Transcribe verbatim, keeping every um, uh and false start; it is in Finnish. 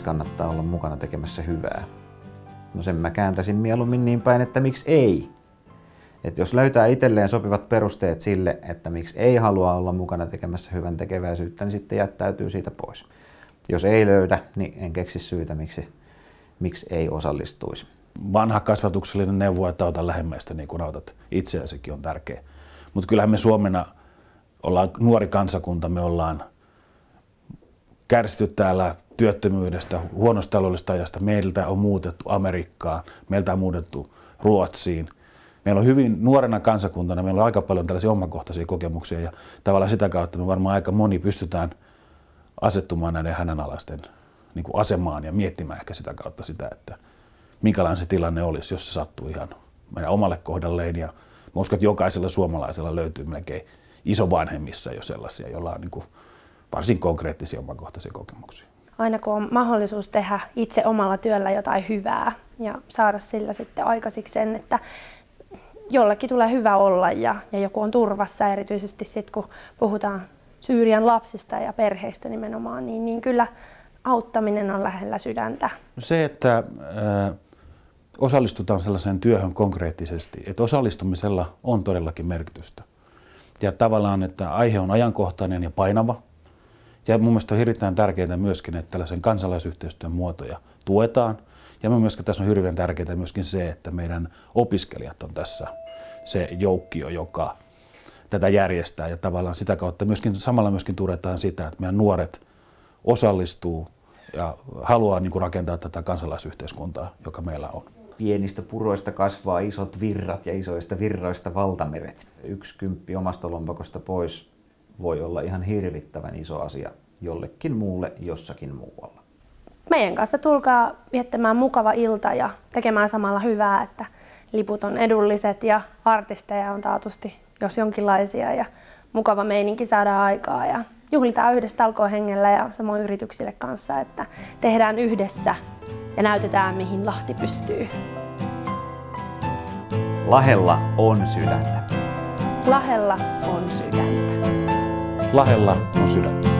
kannattaa olla mukana tekemässä hyvää? No sen mä kääntäisin mieluummin niin päin, että miksi ei? Että jos löytää itselleen sopivat perusteet sille, että miksi ei halua olla mukana tekemässä hyvän tekeväisyyttä, niin sitten jättäytyy siitä pois. Jos ei löydä, niin en keksi syytä, miksi, miksi ei osallistuisi. Vanha kasvatuksellinen neuvo, että auta lähemmäistä niin kuin autat itseäsikin, on tärkeä. Mutta kyllähän me Suomena ollaan nuori kansakunta, me ollaan kärsitty täällä työttömyydestä, huonosta taloudellisesta ajasta. Meiltä on muutettu Amerikkaan, meiltä on muutettu Ruotsiin. Meillä on hyvin nuorena kansakuntana, meillä on aika paljon tällaisia omakohtaisia kokemuksia ja tavallaan sitä kautta me varmaan aika moni pystytään asettumaan näiden hädänalaisten niin kuin asemaan ja miettimään ehkä sitä kautta sitä, että minkälainen se tilanne olisi, jos se sattuu ihan meidän omalle kohdalleen. Ja mä uskon, että jokaisella suomalaisella löytyy melkein isovanhemmissa jo sellaisia, joilla on niin kuin varsin konkreettisia omakohtaisia kokemuksia. Aina kun on mahdollisuus tehdä itse omalla työllä jotain hyvää ja saada sillä sitten aikaisiksi sen, että jollekin tulee hyvä olla ja, ja joku on turvassa, erityisesti sitten kun puhutaan Syyrian lapsista ja perheistä nimenomaan, niin, niin kyllä auttaminen on lähellä sydäntä. Se, että äh, osallistutaan sellaiseen työhön konkreettisesti, että osallistumisella on todellakin merkitystä. Ja tavallaan, että aihe on ajankohtainen ja painava. Ja mun mielestä on erittäin tärkeää myöskin, että tällaisen kansalaisyhteistyön muotoja tuetaan. Ja mun mielestä tässä on hirveän tärkeää myöskin se, että meidän opiskelijat on tässä se joukkio, joka tätä järjestää. Ja tavallaan sitä kautta myöskin, samalla myöskin tuetaan sitä, että meidän nuoret osallistuu ja haluaa niin kuin rakentaa tätä kansalaisyhteiskuntaa, joka meillä on. Pienistä puroista kasvaa isot virrat ja isoista virroista valtameret. Yksi kymppi omasta lompakosta pois voi olla ihan hirvittävän iso asia jollekin muulle jossakin muualla. Meidän kanssa tulkaa viettämään mukava ilta ja tekemään samalla hyvää, että liput on edulliset ja artisteja on taatusti jos jonkinlaisia ja mukava meininki saadaan aikaa ja juhlitaan yhdessä talkoohengellä ja samoin yrityksille kanssa, että tehdään yhdessä ja näytetään mihin Lahti pystyy. Lahella on sydäntä. Lahella on sydäntä. Lahella on sydäntä.